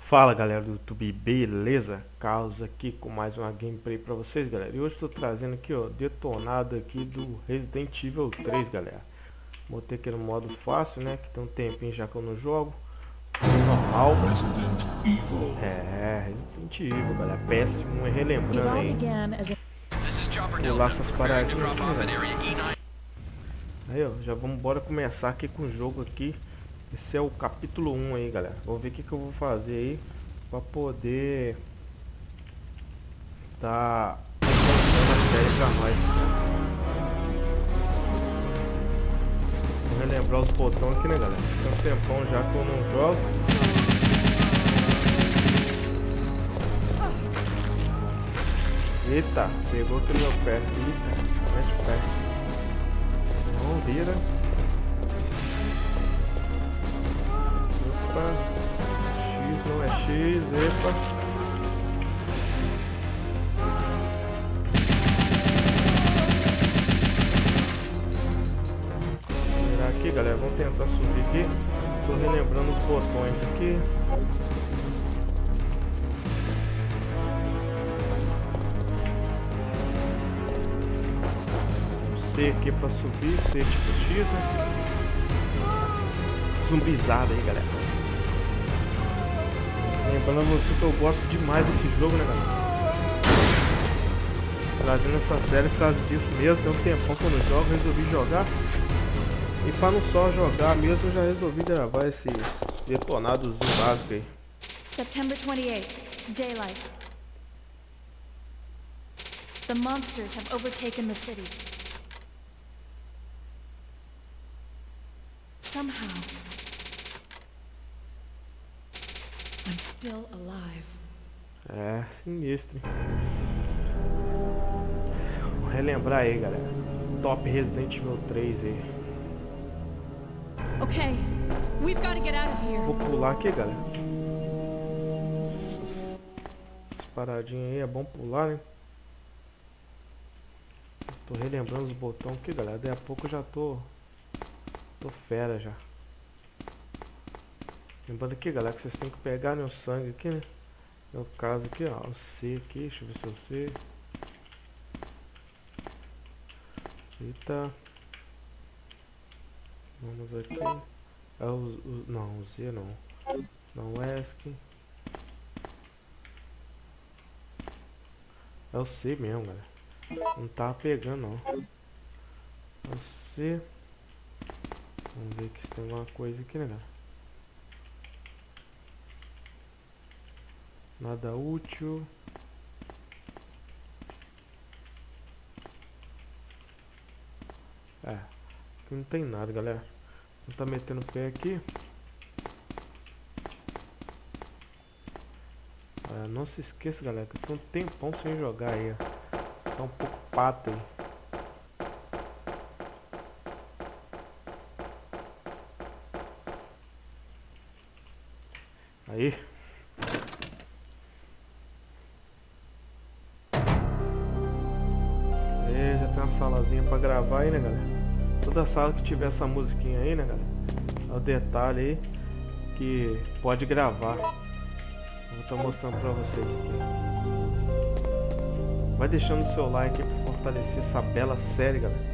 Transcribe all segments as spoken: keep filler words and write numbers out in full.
Fala galera do YouTube, beleza? Carlos aqui com mais uma gameplay pra vocês, galera. E hoje estou trazendo aqui, ó, detonado aqui do Resident Evil três, galera. Botei aqui no modo fácil, né, que tem um tempinho já que eu não jogo. Normal. Resident Evil. É, Resident Evil, galera. P S um, é relembrando aí. Pular essas paradinhas aqui, né? Aí, ó, já vamos embora começar aqui com o jogo aqui. Esse é o capítulo um aí, galera. Vou ver o que, que eu vou fazer aí pra poder tá encontrando a série pra nós. Vou relembrar os botões aqui, né, galera? Tem um tempão já que eu não jogo. Eita, pegou aqui no meu pé. Eita, mete o pé. Não vira. X não é X, epa. Virar aqui, galera, vamos tentar subir aqui. Tô relembrando os botões aqui. C aqui pra subir, C tipo X, né? Zumbizada aí, galera. Lembrando você que eu gosto demais desse jogo, né, galera? Trazendo essa série por causa disso mesmo. Tem um tempão que eu não jogo, resolvi jogar. E para não só jogar mesmo, eu já resolvi gravar esse detonadozinho básico aí. September twenty-eighth, daylight. The monsters have overtaken the city. Somehow, I'm still alive. É, sinistro. Vou relembrar aí, galera. Top Resident Evil três aí. Okay, we've got to get out of here. Vou pular aqui, galera. As paradinhas aí é bom pular, né? Tô relembrando os botões aqui, galera. Daqui a pouco eu já tô... Tô fera já. Lembrando aqui, galera, que vocês têm que pegar meu sangue aqui, né? No caso aqui, ó, o C aqui, deixa eu ver se é o C. Eita. Vamos aqui. É o, o não, o Z não. Não é esse. É o C mesmo, galera. Não tá pegando não. É o C. Vamos ver aqui se tem alguma coisa aqui, né, galera? Nada útil. É, aqui não tem nada, galera. Não tá metendo o pé aqui. É, não se esqueça, galera, que eu tô um tempão sem jogar aí, ó. Tá um pouco pato aí. Aí. É, já tem uma salazinha pra gravar aí, né, galera? Toda sala que tiver essa musiquinha aí, né, galera? É o detalhe aí que pode gravar. Eu tô mostrando pra vocês aqui. Vai deixando o seu like aí pra fortalecer essa bela série, galera.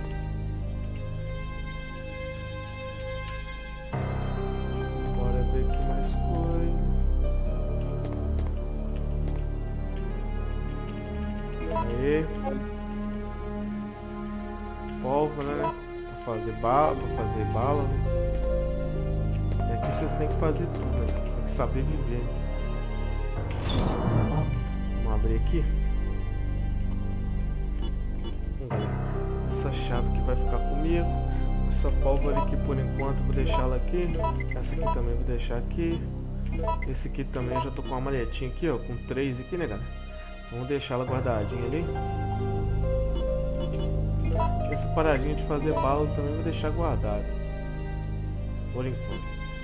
Aí. Pólvora, né? Pra fazer bala, pra fazer bala, né? E aqui vocês têm que fazer tudo, né? Tem que saber viver. Vamos abrir aqui. Essa chave aqui vai ficar comigo. Essa pólvora aqui por enquanto vou deixá-la aqui. Essa aqui também vou deixar aqui. Esse aqui também eu já tô com uma malhetinha aqui, ó, com três aqui, né, galera? Vamos deixar ela guardadinha ali. Essa paradinha de fazer bala também vou deixar guardada. Por enquanto.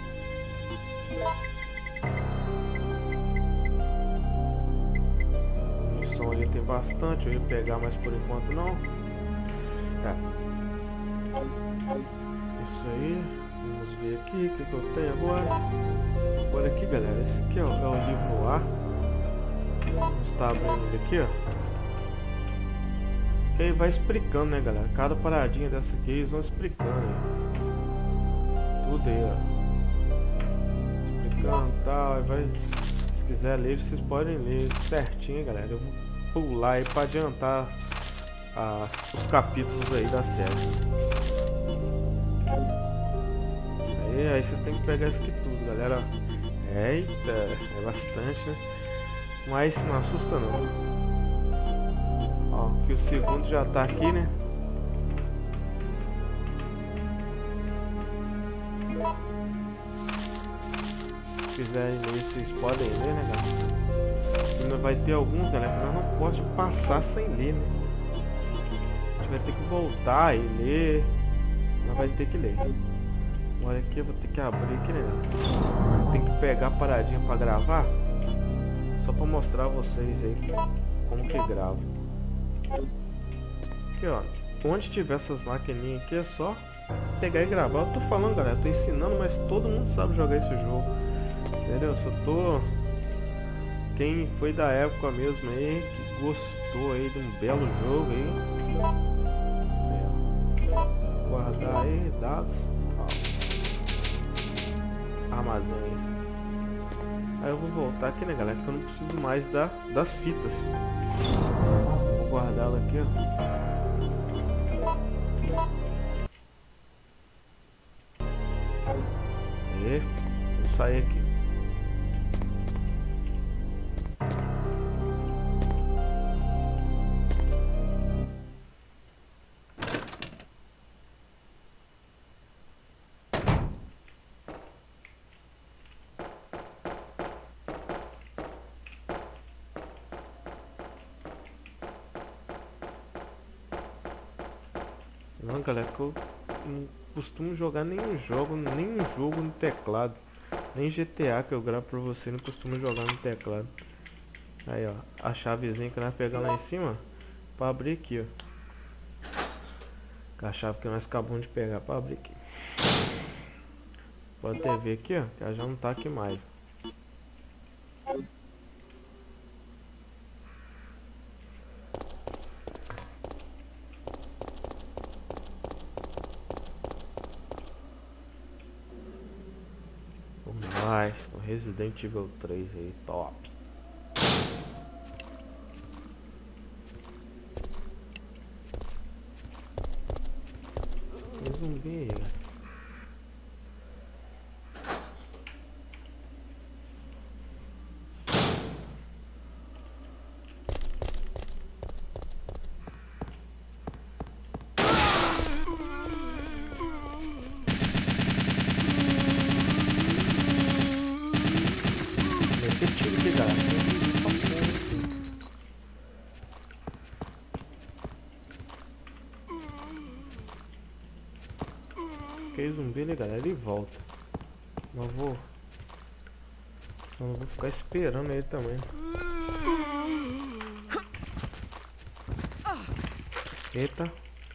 O som ali tem bastante, eu ia pegar, mas por enquanto não. É. Isso aí. Vamos ver aqui o que, que eu tenho agora. Olha aqui, galera, esse aqui ó, é o livro no ar. Vamos estar abrindo ele aqui, ó. Que aí vai explicando, né, galera? Cada paradinha dessa aqui eles vão explicando aí. Tudo aí, ó. Explicando e tal, aí vai... Se quiser ler, vocês podem ler certinho, galera. Eu vou pular aí pra adiantar ah, os capítulos aí da série. Aí, aí vocês têm que pegar isso aqui tudo, galera. Eita, é bastante, né? Mas não assusta não. Ó, que o segundo já tá aqui, né? Se quiserem ler, vocês podem ler, né, galera? Ainda vai ter alguns, galera, que nós não pode passar sem ler, né? A gente vai ter que voltar e ler. Nós vai ter que ler. Agora aqui eu vou ter que abrir aqui, né? Tem que pegar a paradinha pra gravar. Só pra mostrar a vocês aí como que grava. Aqui, ó. Onde tiver essas maquininhas aqui é só pegar e gravar. Eu tô falando, galera, eu tô ensinando, mas todo mundo sabe jogar esse jogo. Entendeu? Só tô... Quem foi da época mesmo aí, que gostou aí de um belo jogo aí. É. Guardar aí, dados. Ó. Armazém. Aí eu vou voltar aqui, né, galera, que eu não preciso mais da, das fitas. Vou guardar ela aqui, ó. E vou sair aqui. Não, galera, que eu não costumo jogar nenhum jogo, nenhum jogo no teclado. Nem G T A que eu gravo pra você, não costumo jogar no teclado. Aí, ó, a chavezinha que nós pegamos lá em cima pra abrir aqui, ó. A chave que nós acabamos de pegar pra abrir aqui. Pode até ver aqui, ó, que ela já não tá aqui mais. Mais o Resident Evil três aí, top. Tem zumbi aí. Que zumbi, né, galera? Ele volta. Não vou. Só não vou ficar esperando ele também. Eita.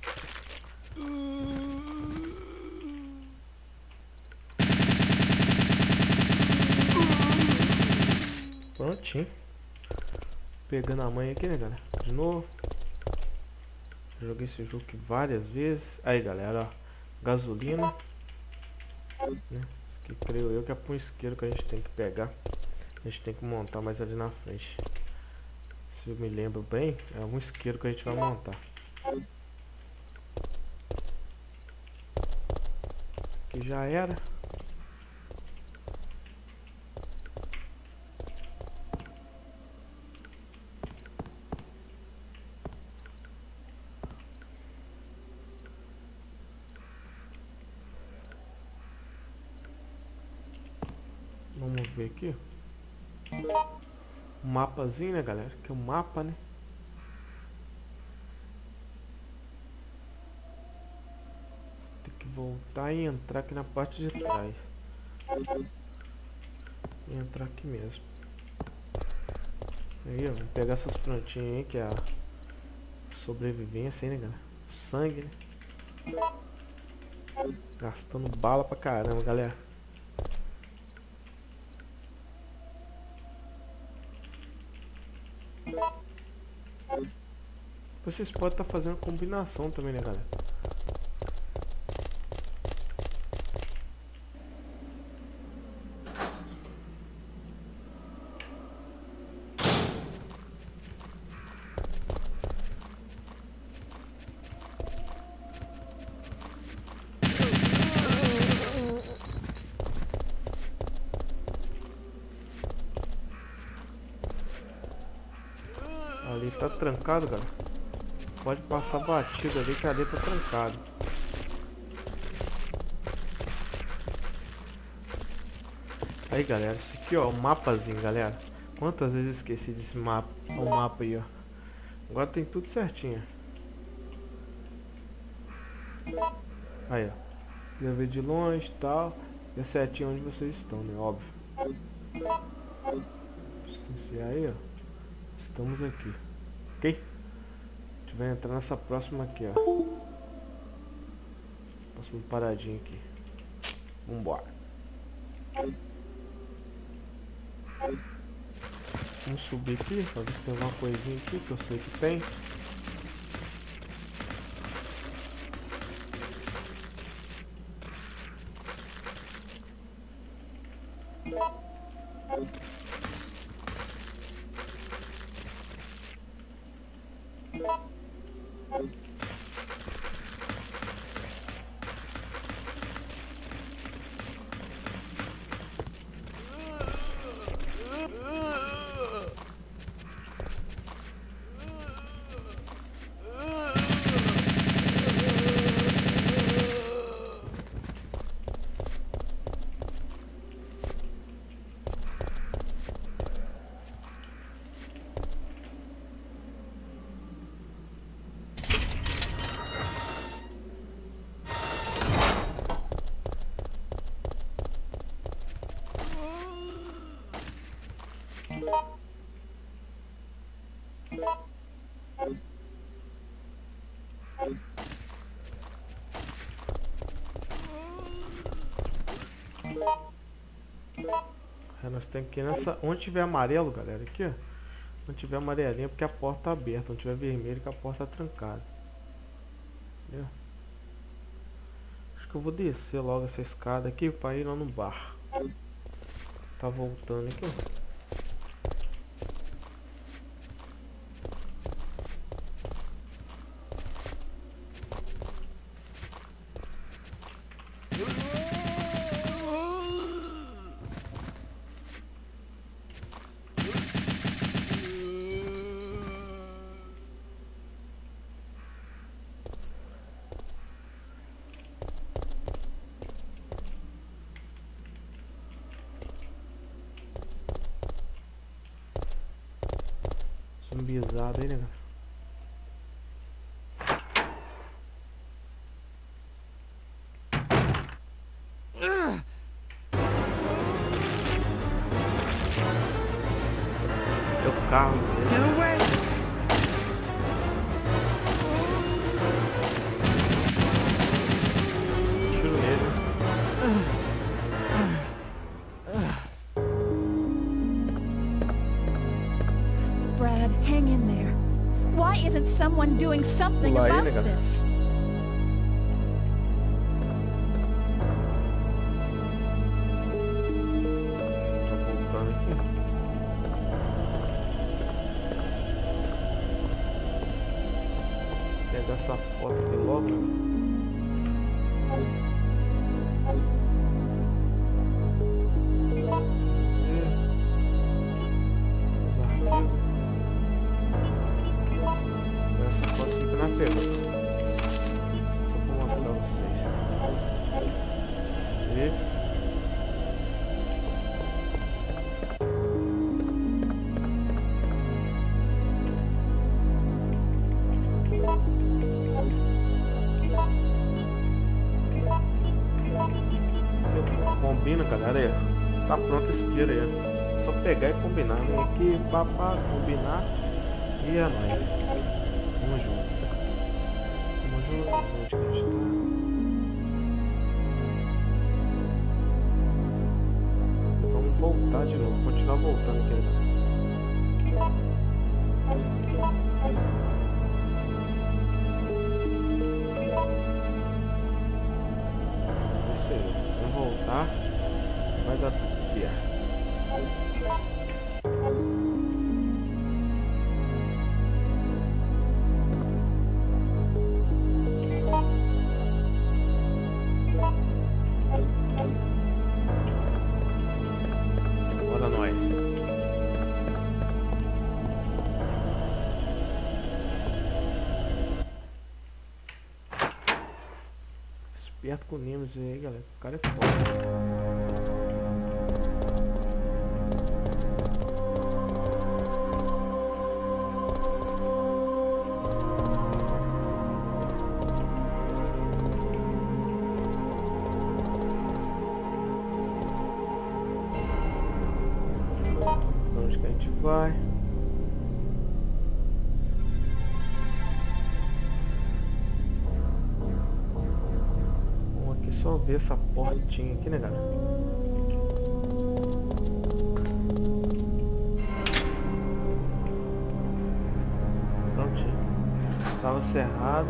Prontinho. Pegando a mãe aqui, né, galera? De novo. Joguei esse jogo aqui várias vezes. Aí, galera, ó. Gasolina, né? Que creio eu que é para um isqueiro que a gente tem que pegar. A gente tem que montar mais ali na frente. Se eu me lembro bem, é um isqueiro que a gente vai montar. Aqui já era. Vamos ver aqui. Um mapazinho, né, galera? Que é um mapa, né? Tem que voltar e entrar aqui na parte de trás. E entrar aqui mesmo. Aí, ó, vamos pegar essas plantinhas aí, que é a sobrevivência aí, né, galera? Sangue, né? Gastando bala pra caramba, galera. Vocês podem estar fazendo combinação também, né, galera? Ali tá trancado, galera. Pode passar batido ali que ali tá trancado. Aí, galera, esse aqui, ó, o mapazinho, galera. Quantas vezes eu esqueci desse mapa, o mapa aí, ó. Agora tem tudo certinho. Aí, ó. Já vê de longe e tal. E a setinha onde vocês estão, né? Óbvio. Esqueci aí, ó. Estamos aqui. Ok? A gente vai entrar nessa próxima aqui, ó. Próxima paradinha aqui. Vambora. Vamos subir aqui, pra ver se tem alguma coisinha aqui que eu sei que tem. É, nós temos que ir nessa... Onde tiver amarelo, galera, aqui, ó. Onde tiver amarelinho é porque a porta tá aberta. Onde tiver vermelho é que a porta tá trancada. Entendeu? Acho que eu vou descer logo essa escada aqui pra ir lá no bar. Tá voltando aqui, ó. Zumbizado aí, né, cara? É o carro dele. Tiro nele. Brad, hang in there. Why isn't someone doing something Pula aí, about né, galera? this? Tá voltando aqui. Pegar essa foto aqui logo, né? Essa foto fica na pergunta. Só pra mostrar pra vocês. E... Combina, galera, aí, ó. Tá pronto esse dia aí, ó. Só pegar e combinar, né? Aqui, papá, combinar e é nóis. Vamos junto. Vamos junto, onde que a gente tá? voltar de novo, continuar voltando aqui, né? Isso aí, vamos voltar, vai dar tudo certo. Bora nós. Esperto com o Nemesis aí, galera. O cara é foda. Onde que a gente vai? Vamos aqui só ver essa portinha aqui, né, galera? Prontinho. Tava cerrado.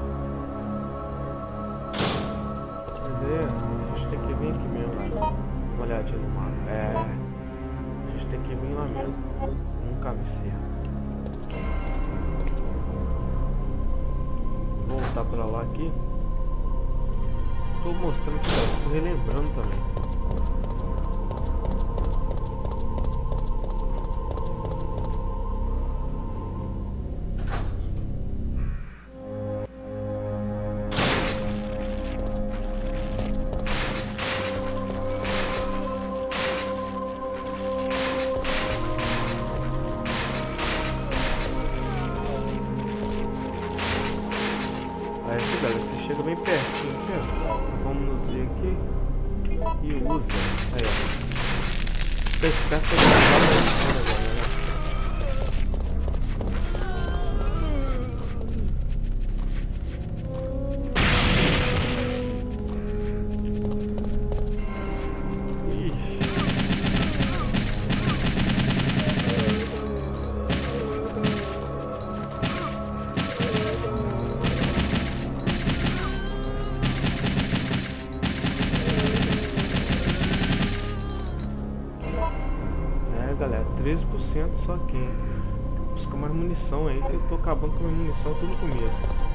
Quer dizer, a gente tem que vir aqui mesmo, né? Dá uma olhadinha no mapa. É. Tem que vir lá mesmo, num caminho certo. Vou voltar pra lá aqui. Tô mostrando que tá, tô relembrando também. Aí, galera, você chega bem pertinho aqui, ó. Vamos nos ver aqui e usa. Aí, ó. Tá esperto pra usar agora, né? Galera, treze por cento só aqui. Busca mais munição aí. Eu tô acabando com a minha munição tudo no começo.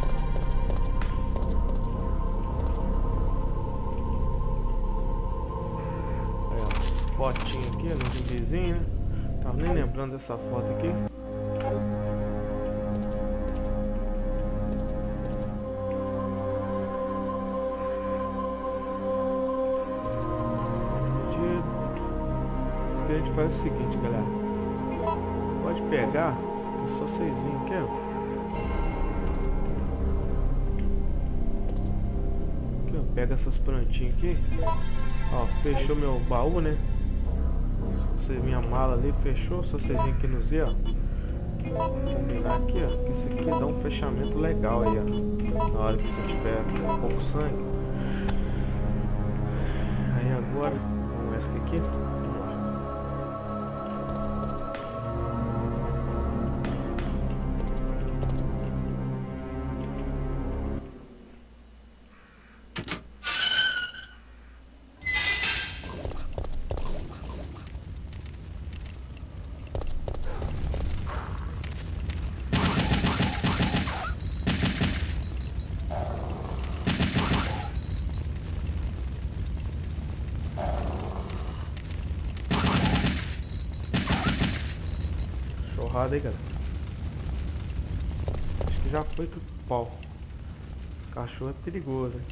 Aí, ó, fotinho aqui no zumbizinho, né? Tava nem lembrando dessa foto aqui. A gente faz o seguinte, galera, pode pegar, é só vocês virem aqui, ó. Aqui, ó, pega essas plantinhas aqui, ó, fechou meu baú, né? Você, minha mala ali fechou, só vocês virem aqui no Z, ó. Combinar aqui, ó, que esse aqui dá um fechamento legal aí, ó, na hora que você tiver um pouco sangue. Aí agora, vamos essa aqui. Aí, galera. Acho que já foi com o pau. Cachorro é perigoso, hein?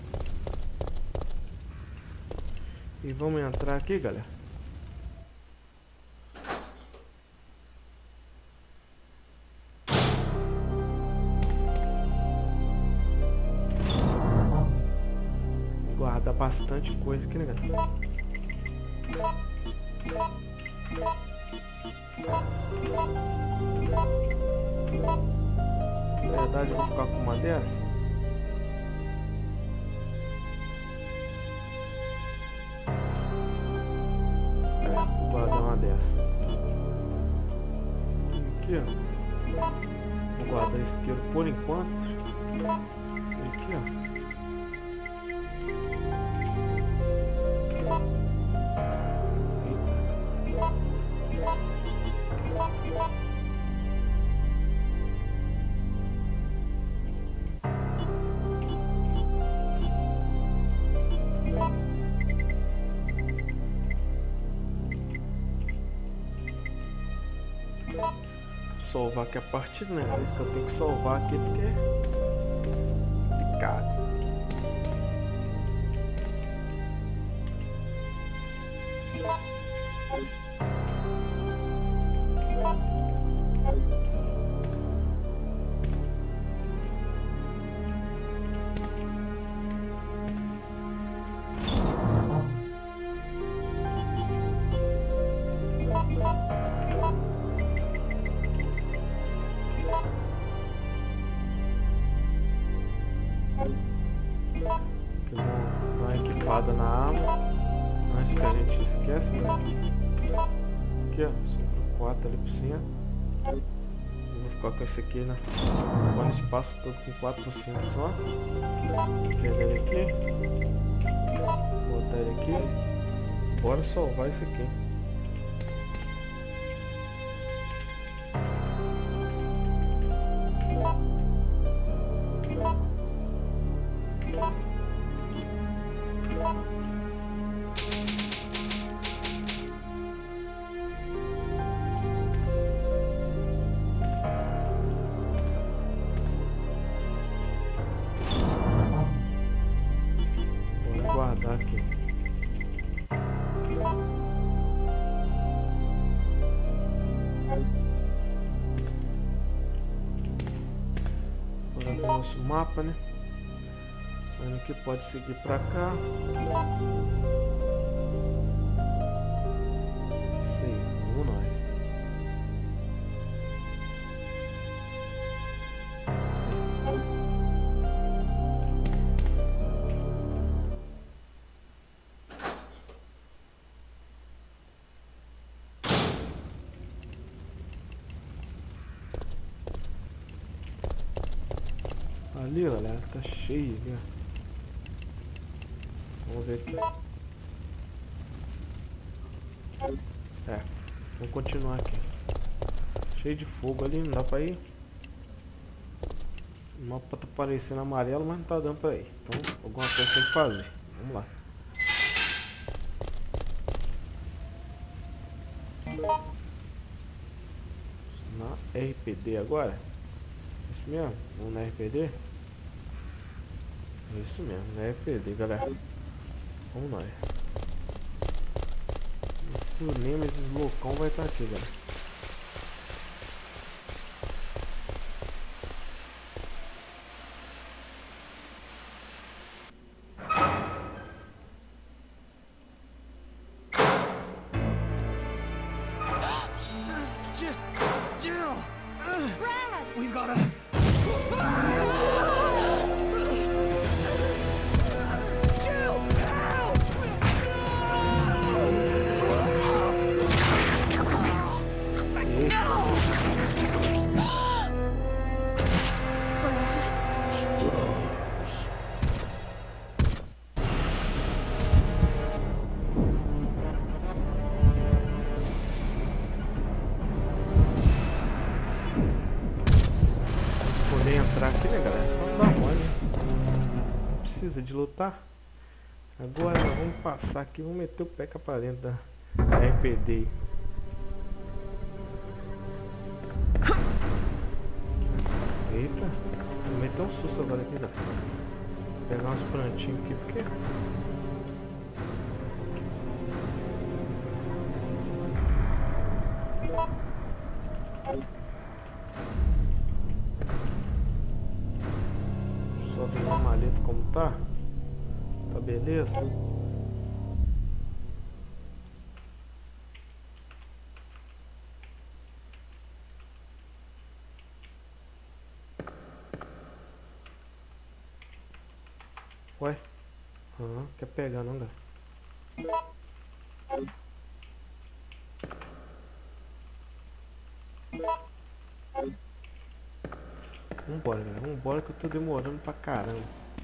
E vamos entrar aqui, galera. Guardar bastante coisa aqui, né, galera? Na verdade, eu vou ficar com uma dessas. aqui, ó. Vou guardar isqueiro por enquanto. Aqui, ó. Salvar aqui a partida, né? Que eu tenho que salvar aqui porque é complicado. Na arma, antes que a gente esqueça, né? Aqui, ó, sobrou quatro ali por cima. Eu vou ficar com esse aqui, né? Agora o espaço todo com quatro por cima só. Pegar ele aqui, botar ele aqui. Bora salvar isso aqui. Guardar aqui. Agora o nosso mapa, né? Vendo que pode seguir pra cá. Isso aí, vamos nós. Ali, galera, tá cheio, né? Vamos ver aqui. É, vamos continuar aqui. Cheio de fogo ali, não dá pra ir. O mapa tá parecendo amarelo, mas não tá dando pra ir. Então, alguma coisa tem que fazer. Vamos lá. Na R P D agora? Isso mesmo? Vamos na R P D? Isso mesmo, na R P D, galera. Vamos nós. O Nemesis loucão vai estar aqui, galera. Jill! Brad! We've got a... Jill! Help! Entrar aqui, né, galera? Não dá mole, né? Não precisa de lutar. Agora vamos passar aqui, vamos meter o pé cá pra dentro da R P D. Eita, vou meter um susto agora aqui, né? Pegar uns plantinhos aqui, porque... Só ver uma maleta como tá. Tá beleza? Ué? Aham, quer pegar não, dá. Vambora, galera. Vambora que eu tô demorando pra caramba.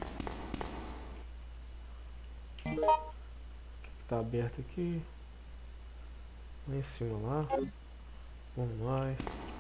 Tá aberto aqui. Lá em cima lá. Vamos mais.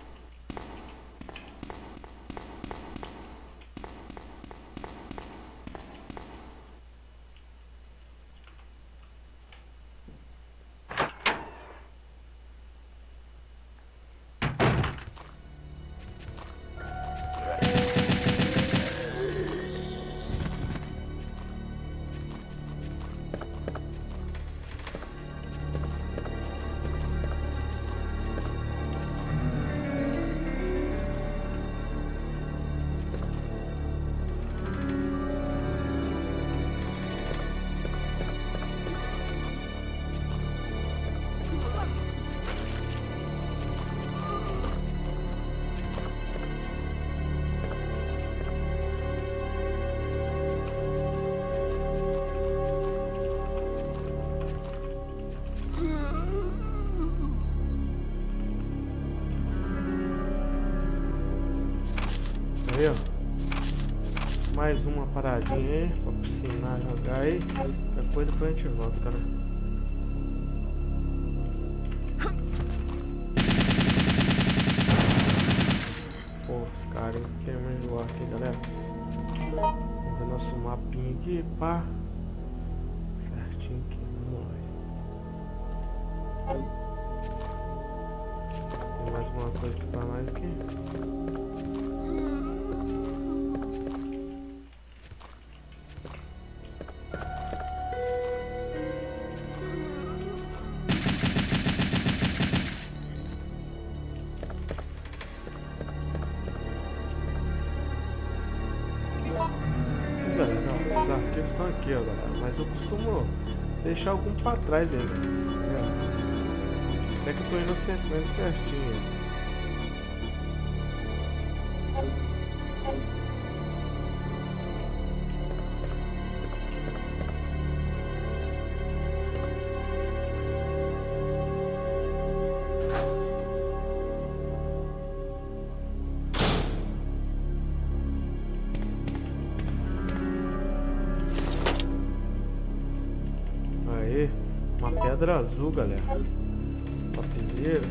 Aí, ó. Mais uma paradinha aí pra ensinar a jogar aí. Qualquer coisa pra gente volta, cara. Pô, os caras querem me enjoar aqui, galera. Vamos ver nosso mapinha aqui, pá. Certinho aqui, vamos lá. Tem mais uma coisa aqui pra nós aqui. Galera, não, os arquivos estão aqui, ó, galera, mas eu costumo deixar algum pra trás ainda. É. Até que eu tô indo sequência certinho. Uma pedra azul, galera. Topzera.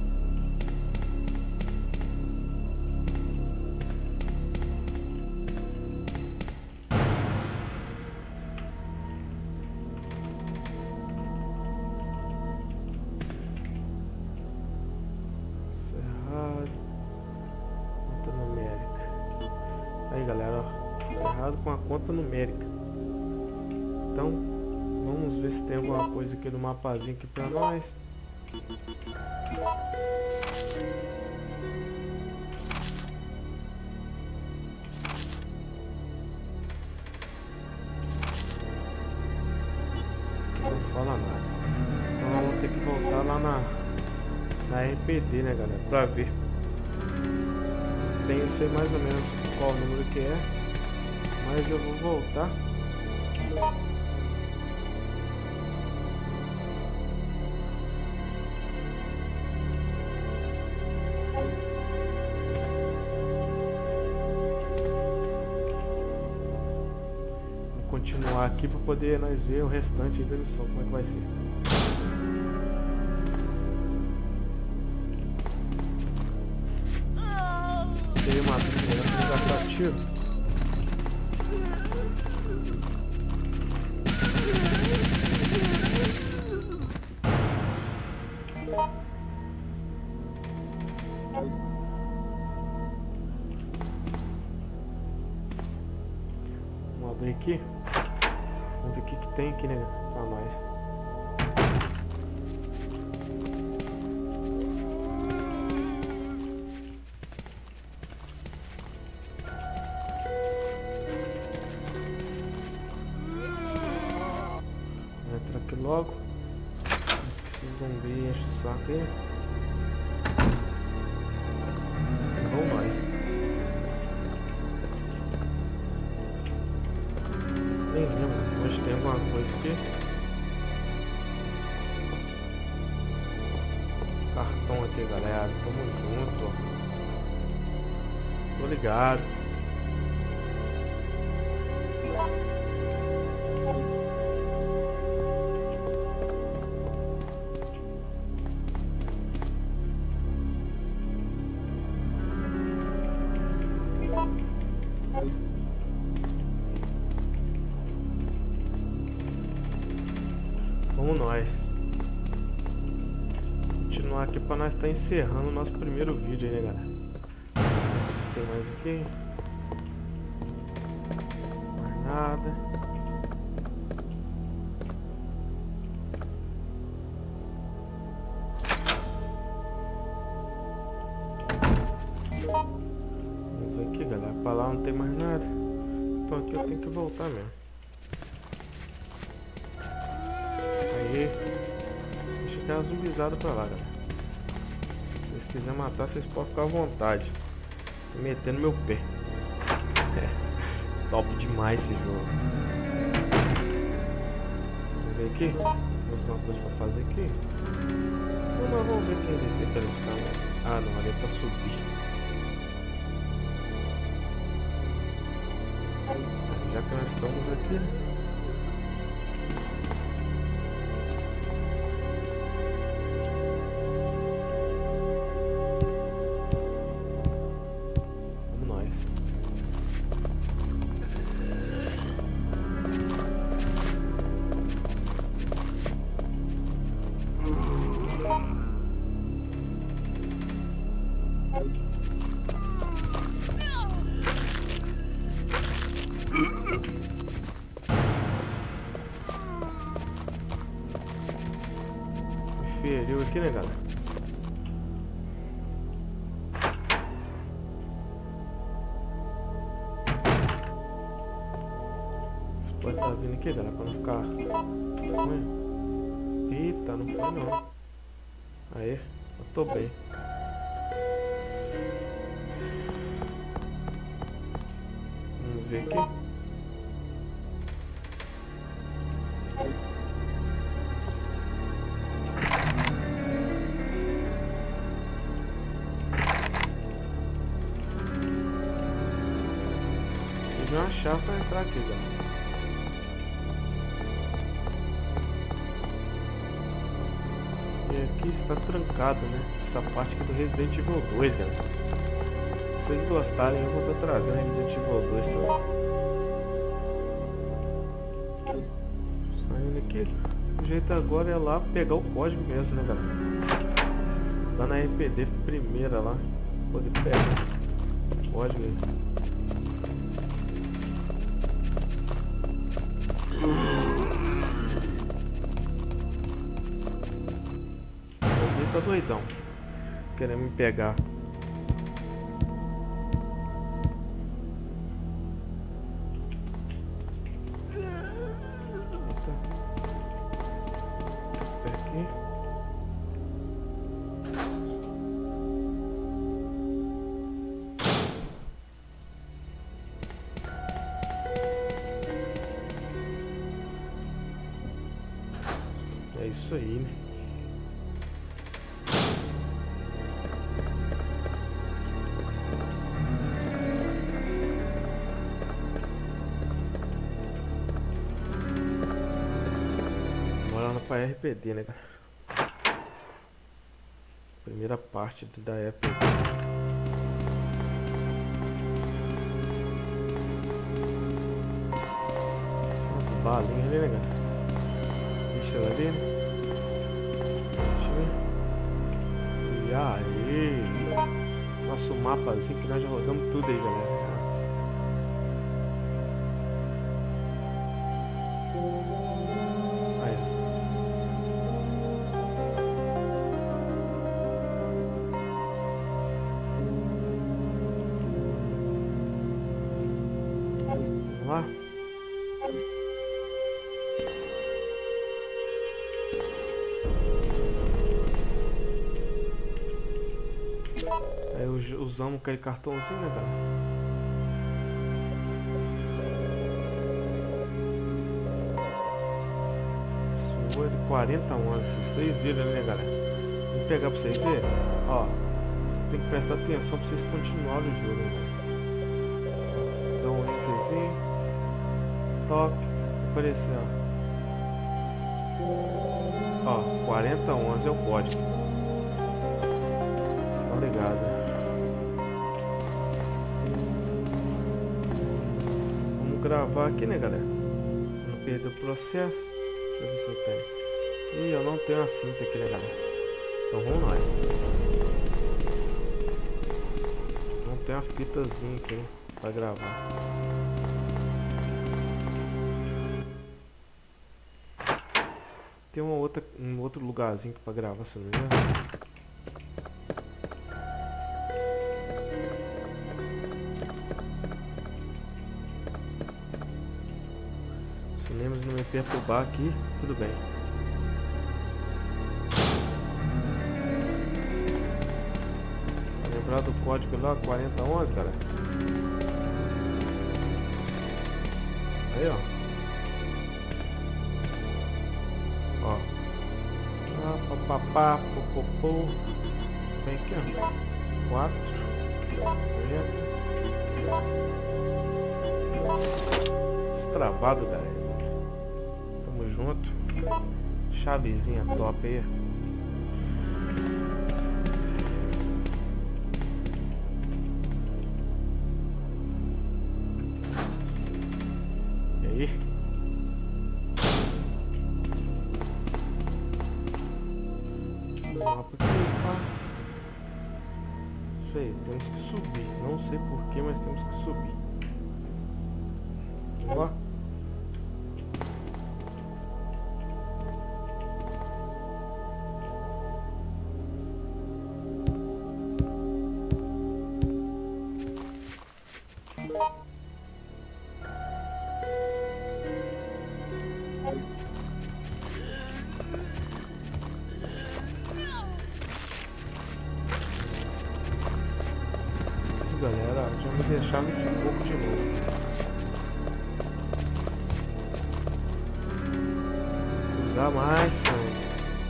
Cerrado. Conta numérica. Aí, galera, ó. Cerrado com a conta numérica. Então, vamos ver se tem alguma coisa aqui no mapazinho aqui pra nós. Não fala nada. Então vamos ter que voltar lá na, na R P D, né, galera? Pra ver. Tem, eu sei mais ou menos qual número que é. Mas eu vou voltar. Continuar aqui para poder nós ver o restante da missão, como é que vai ser. Seria uma melhor pra gastar tiro. Vamos abrir aqui. Vamos ver o que, que tem aqui, né, pra nós. Entra aqui logo. Esse zumbi enche o saco aí. Vamos mais. Nem lembro, hoje tem alguma coisa aqui. Cartão aqui, galera, tamo junto. Tô ligado. Vamos nós. Continuar aqui pra nós estar encerrando o nosso primeiro vídeo aí, né, galera? Tem mais aqui? Mais nada. Vamos ver aqui, galera. Pra lá não tem mais nada. Então aqui eu tenho que voltar mesmo. Aí. Deixa aquela zumbizada pra lá, galera. Se vocês quiserem matar, vocês podem ficar à vontade. Tô metendo meu pé. É, top demais esse jogo. Vamos ver aqui. Temos uma coisa pra fazer aqui. Então nós vamos ver quem descer pela escada. Ah não, ali é pra subir. Já que nós estamos aqui, né? Vamos nós. Feriu aqui, né, galera? Pode estar vindo aqui, galera, pra não ficar ruim. Eita, não foi não. Aí, eu tô bem. Vamos ver aqui. Uma chave para entrar aqui, galera. E aqui está trancado, né? Essa parte aqui do Resident Evil dois, galera. Se vocês gostarem, eu vou estar trazendo Resident Evil dois também. Saindo aqui, o jeito agora é lá pegar o código mesmo, né, galera? Lá na R P D primeira lá, poder pegar o código aí. Tá doidão, querendo me pegar. Eita. Aqui. É isso aí, né? Pra R P D, né, cara? Primeira parte da R P D. Nossa, balinha ali, né, cara? Deixa ela ali, né? Deixa eu ver. E aí? Nosso mapazinho que nós já rodamos tudo aí, galera. Lá. Aí usamos aquele cartãozinho, né, cara? Sua de quarenta onças. Vocês viram, né, galera? Vou pegar pra vocês verem. Ó, você tem que prestar atenção pra vocês continuarem o jogo, né? Top. Apareceu. Ó, quarenta onze é o código. Tá ligado. Vamos gravar aqui, né, galera? Não perder o processo. Deixa eu ver se eu tenho. Ih, eu não tenho a cinta aqui, né, galera? Então vamos lá. Não tem a fitazinha aqui, né, pra gravar. Tem uma outra, um outro lugarzinho pra gravar, se não me engano. Se lembra não me perturbar aqui, tudo bem. Lembrar do código lá, quarenta onze, galera. Aí, ó. Ó. Ah, papapá, popopô. Vem aqui, ó. Quatro. Destravado, galera. Tamo junto. Chavezinha top aí. E aí? Mapa aqui, pá. Sei, temos que subir. Não sei porquê, mas temos que subir. Ó. Galera, já me deixava esse pouco de novo. Usar mais sangue.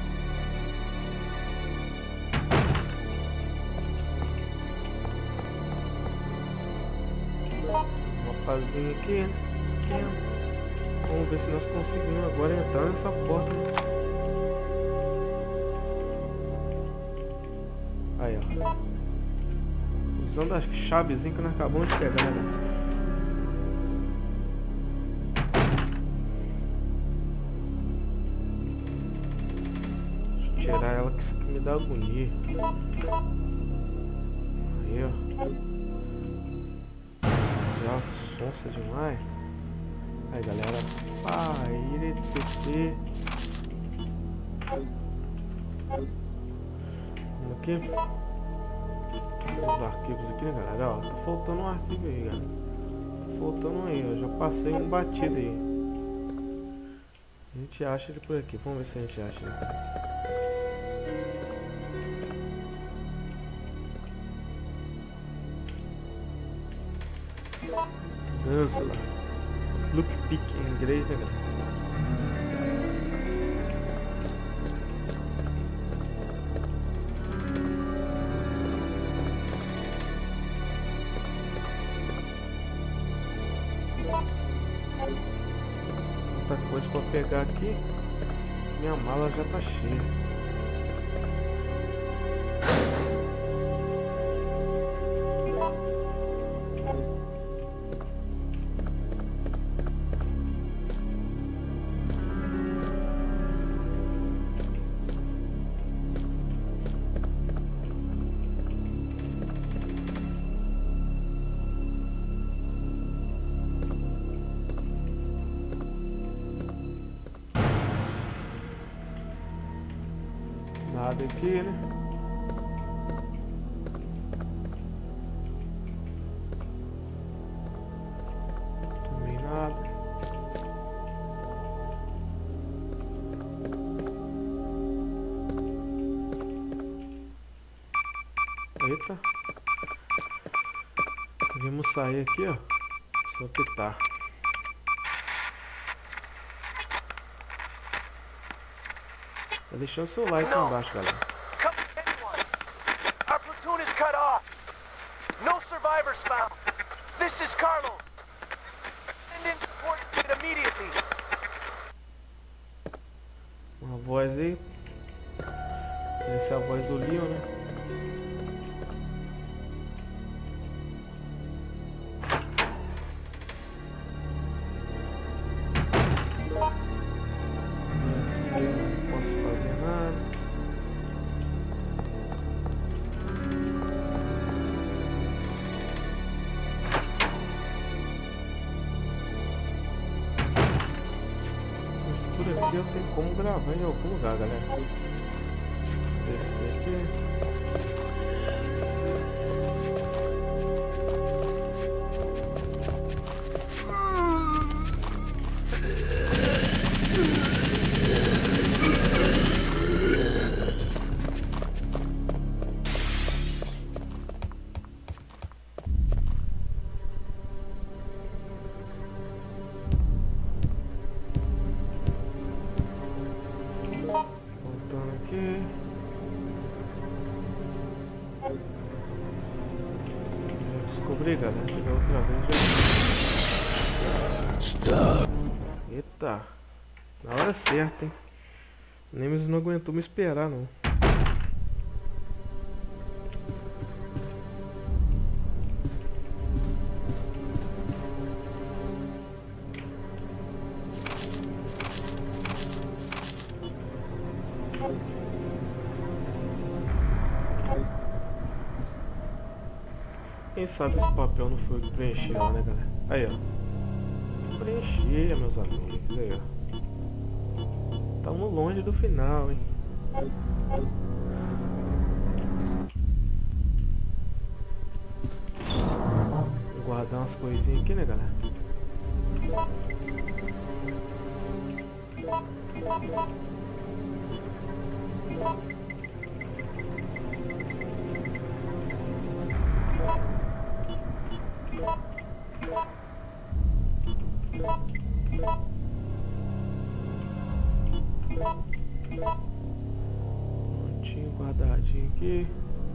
Uma pazinha aqui, né? Vamos ver se nós conseguimos agora entrar nessa porta. Aí, ó. Usando as chavezinhas que nós acabamos de pegar, né? Deixa eu tirar ela, que isso aqui me dá agonia. Aí, ó. Já sonsa demais. Aí, galera. Paire, tê. Vamos aqui. Os arquivos aqui, né, galera? Ó, tá faltando um arquivo aí, galera. Tá faltando um aí, ó. Já passei um batido aí. A gente acha ele por aqui. Vamos ver se a gente acha ele. Ganzula. Look pick em inglês, né, galera? Muita coisa pra pegar aqui. Minha mala já tá cheia. Nada aqui, né? Também nada. Eita. Vamos sair aqui, ó. Só apertar. Tá deixando seu like aí embaixo, galera. Our platoon is cut off. No survivors found. This is Carlos. And in support immediately. Leon, né? Não posso fazer nada. Mas por aqui eu tenho como gravar em algum lugar, galera. Descer aqui. Voltando aqui. Já descobri, galera. Da outra vez já... Eita. Na hora certa, hein. Nemesis não aguentou me esperar, não. Quem sabe esse papel não foi o que preencheu, né, galera? Aí, ó. Preenchia, meus amigos. Aí, ó. Estamos longe do final, hein? Vou guardar umas coisinhas aqui, né, galera? Prontinho, guardadinho aqui.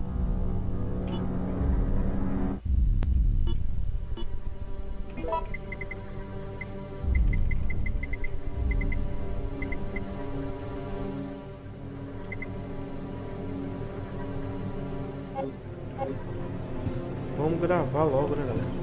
Vamos gravar logo, né, galera?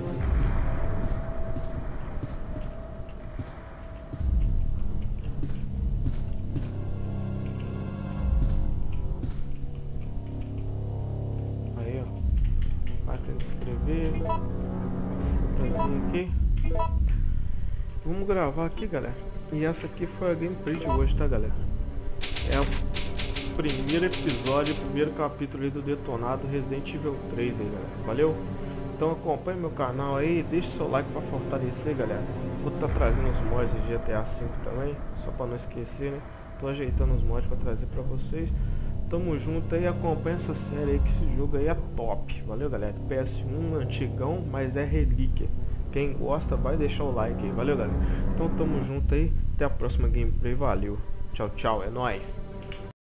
Aí, ó. Máquina de escrever. Essa aqui. Vamos gravar aqui, galera. E essa aqui foi a gameplay de hoje, tá, galera? É o primeiro episódio, o primeiro capítulo aí do Detonado Resident Evil três aí, galera. Valeu? Então acompanhe meu canal aí, deixe seu like pra fortalecer, galera. Vou estar tá trazendo os mods de G T A cinco também, só pra não esquecer, né? Tô ajeitando os mods pra trazer pra vocês. Tamo junto aí, acompanha essa série aí, que esse jogo aí é top. Valeu, galera? P S um antigão, mas é relíquia. Quem gosta vai deixar o like aí, valeu, galera? Então tamo junto aí, até a próxima gameplay, valeu. Tchau, tchau, é nóis.